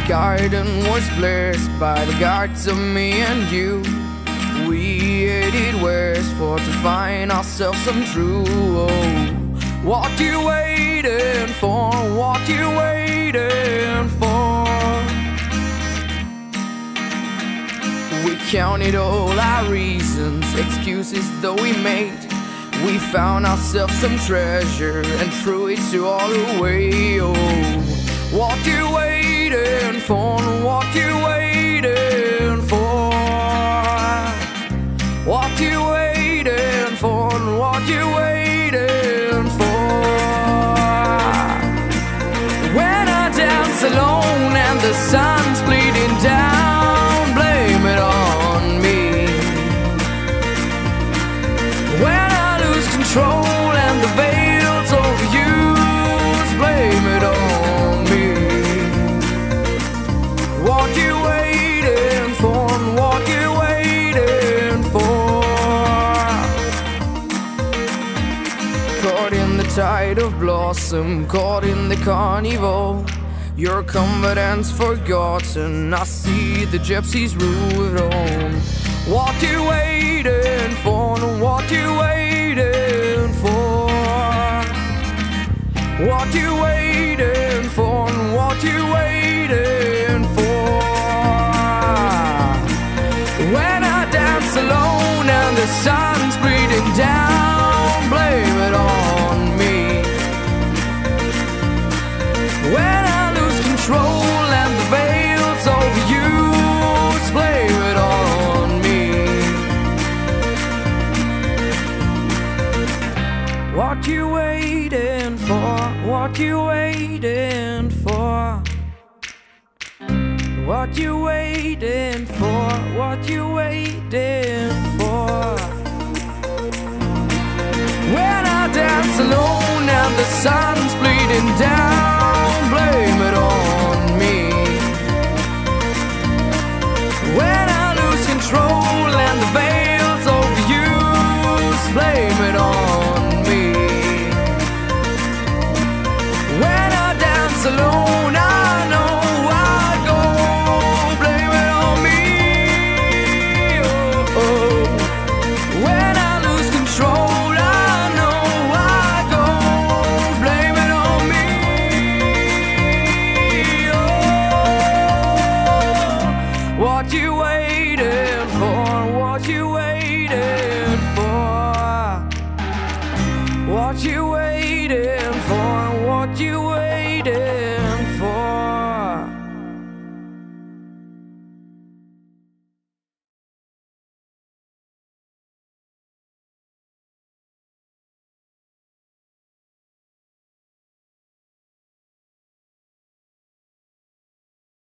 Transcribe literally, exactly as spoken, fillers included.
garden was blessed by the gods of me and you. We headed west for to find ourselves some true. Oh, what you waiting for? What you waiting for? We counted all our reasons, excuses though we made. We found ourselves some treasure and threw it to all away. Oh, what you waiting for? What you waiting for? What you waiting for? What you waiting for? When I dance alone and the sun's bleeding down, blame it on me. When I lose control and the veil's overused, blame it on me. What you waiting for? What you waiting for? Caught in the tide of blossom, caught in the carnival. Your confidence forgotten, I see the gypsies root on. What you waiting for? What you waiting for? What you waiting for? What you waiting for? When I dance alone and the sun's bleeding down, blame it on me. When I lose control and the veil's overused, blame it on me. What you waiting for? What you waiting for? What you waiting for? What you waiting for? When I dance alone and the sun's bleeding down, blame it on me. When I lose control and the veil's overused, blame it on me. When I dance alone, I know I go, blame it on me. Oh, oh. When I lose control, I know I go, blame it on me. Oh, what you waiting for? What you waiting for? What you waiting for? What you